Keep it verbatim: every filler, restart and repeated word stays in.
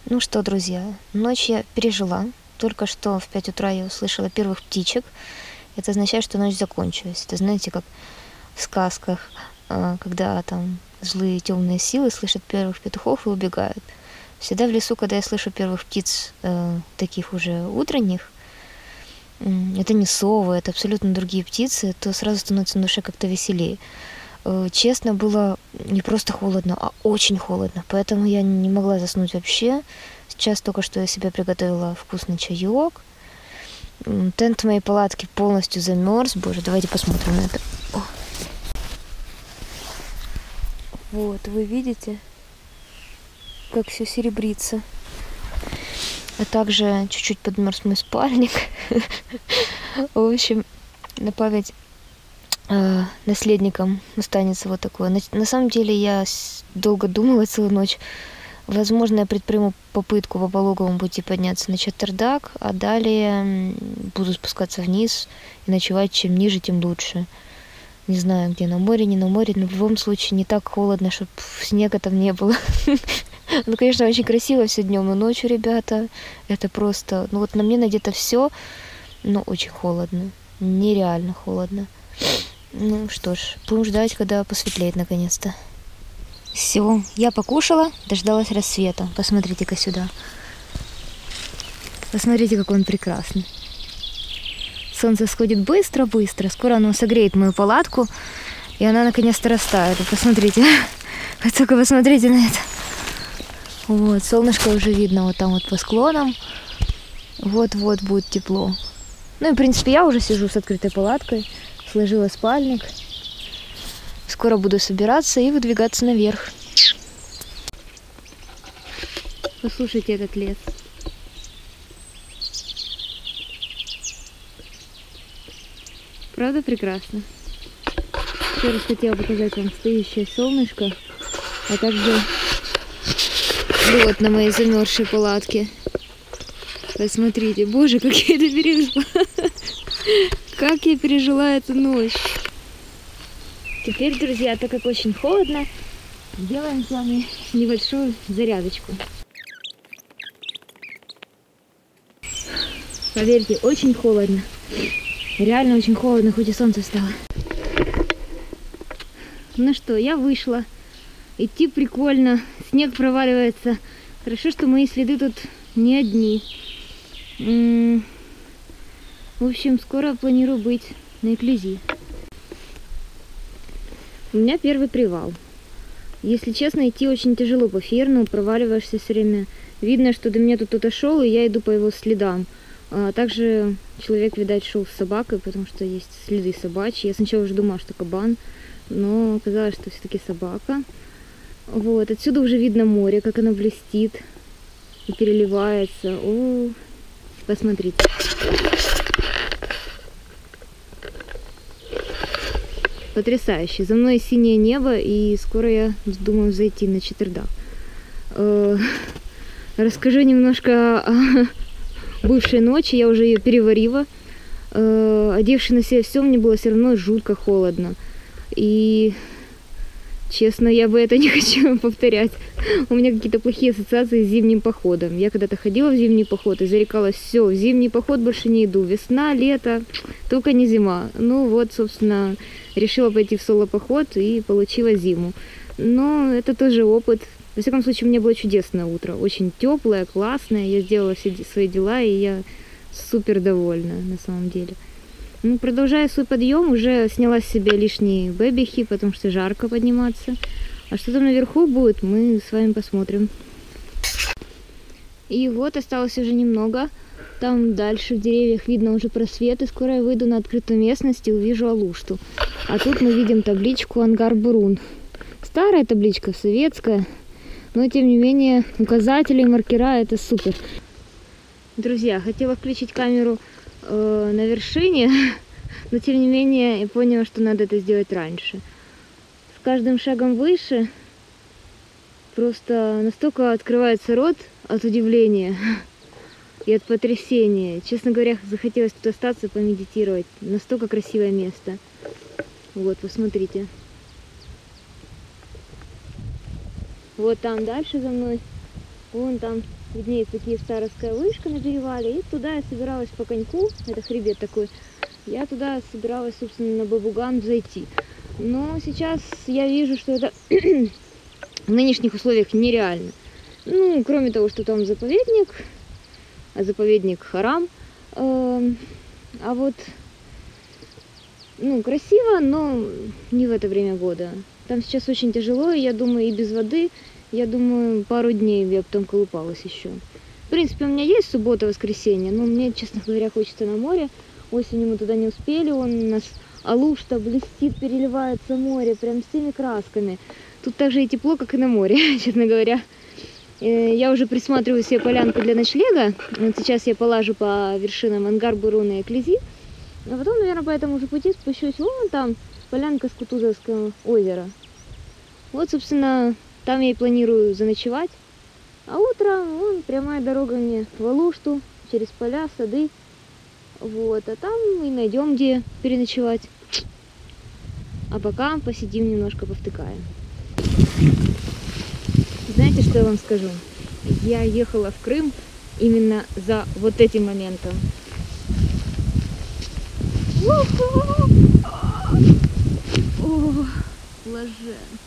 Ну что, друзья, ночь я пережила. Только что в пять утра я услышала первых птичек. Это означает, что ночь закончилась. Это, знаете, как в сказках, когда там злые темные силы слышат первых петухов и убегают. Всегда в лесу, когда я слышу первых птиц, таких уже утренних, это не совы, это абсолютно другие птицы, то сразу становится на душе как-то веселее. Честно, было не просто холодно, а очень холодно, поэтому я не могла заснуть вообще. Сейчас только что я себе приготовила вкусный чаек. Тент моей палатки полностью замерз. Боже, давайте посмотрим на это. О. Вот, вы видите, как все серебрится. А также чуть-чуть подмерз мой спальник. В общем, на память э, наследникам останется вот такое. На, на самом деле я долго думала целую ночь. Возможно, я предприму попытку по пологовому пути подняться на Чаттырдак, а далее буду спускаться вниз и ночевать. Чем ниже, тем лучше. Не знаю, где, на море, не на море, но в любом случае не так холодно, чтобы снега там не было. Ну, конечно, очень красиво все днем и ночью, ребята. Это просто... Ну, вот на мне надето все, но очень холодно. Нереально холодно. Ну, что ж, будем ждать, когда посветлеет наконец-то. Все, я покушала, дождалась рассвета. Посмотрите-ка сюда. Посмотрите, какой он прекрасный. Солнце сходит быстро-быстро. Скоро оно согреет мою палатку, и она наконец-то растает. Посмотрите. Вы только посмотрите на это. Вот, солнышко уже видно вот там вот по склонам. Вот-вот будет тепло. Ну и, в принципе, я уже сижу с открытой палаткой, сложила спальник. Скоро буду собираться и выдвигаться наверх. Послушайте этот лес. Правда прекрасно? Еще раз хотела показать вам стоящее солнышко, а также вот на моей замерзшей палатке. Посмотрите, боже, как я это пережила. Как я пережила эту ночь. Теперь, друзья, так как очень холодно, сделаем с вами небольшую зарядочку. Поверьте, очень холодно. Реально очень холодно, хоть и солнце встало. Ну что, я вышла. Идти прикольно. Снег проваливается. Хорошо, что мои следы тут не одни. М-м- в общем, скоро планирую быть на Эклизи. У меня первый привал. Если честно, идти очень тяжело по ферну, проваливаешься все время. Видно, что до меня тут кто-то шел, и я иду по его следам. А также человек, видать, шел с собакой, потому что есть следы собачьи. Я сначала уже думала, что кабан, но оказалось, что все-таки собака. Вот, отсюда уже видно море, как оно блестит и переливается. О, посмотрите. Потрясающе. За мной синее небо, и скоро я думаю зайти на Чаттырдак. Расскажу немножко о бывшей ночи. Я уже ее переварила. Одевши на себя все, мне было все равно жутко холодно. И, честно, я бы это не хочу повторять. У меня какие-то плохие ассоциации с зимним походом. Я когда-то ходила в зимний поход и зарекалась: все, в зимний поход больше не иду. Весна, лето, только не зима. Ну вот, собственно, решила пойти в соло-поход и получила зиму. Но это тоже опыт. Во всяком случае, у меня было чудесное утро. Очень теплое, классное. Я сделала все свои дела, и я супер довольна на самом деле. Ну, продолжая свой подъем, уже сняла с себя лишние бэбихи, потому что жарко подниматься. А что там наверху будет, мы с вами посмотрим. И вот осталось уже немного. Там дальше в деревьях видно уже просветы. Скоро я выйду на открытую местность и увижу Алушту. А тут мы видим табличку «Ангар Бурун». Старая табличка, советская. Но, тем не менее, указатели, маркера — это супер. Друзья, хотела включить камеру э, на вершине, но, тем не менее, я поняла, что надо это сделать раньше. С каждым шагом выше просто настолько открывается рот от удивления и от потрясения. Честно говоря, захотелось тут остаться, помедитировать. Настолько красивое место. Вот, посмотрите. Вот там дальше за мной, вон там виднеется Киевстаровская вышка на перевале, и туда я собиралась по коньку, это хребет такой, я туда собиралась, собственно, на Бабуган зайти. Но сейчас я вижу, что это в нынешних условиях нереально. Ну, кроме того, что там заповедник, а заповедник Харам, э, а вот, ну, красиво, но не в это время года. Там сейчас очень тяжело, и я думаю, и без воды, я думаю, пару дней я потом колупалась еще. В принципе, у меня есть суббота, воскресенье, но мне, честно говоря, хочется на море. Осенью мы туда не успели, он у нас Алушта блестит, переливается море, прям всеми красками. Тут так же и тепло, как и на море, честно говоря. Я уже присматриваю себе полянку для ночлега. Вот сейчас я полажу по вершинам Ангар-Буруна и Эклизи. А потом, наверное, по этому же пути спущусь вон там, полянка с Кутузовского озера. Вот, собственно, там я и планирую заночевать. А утром, вон, прямая дорога мне в Алушту, через поля, сады. Вот, а там и найдем, где переночевать. А пока посидим немножко, повтыкаем. Знаете, что я вам скажу? Я ехала в Крым именно за вот этим моментом. О, блажен.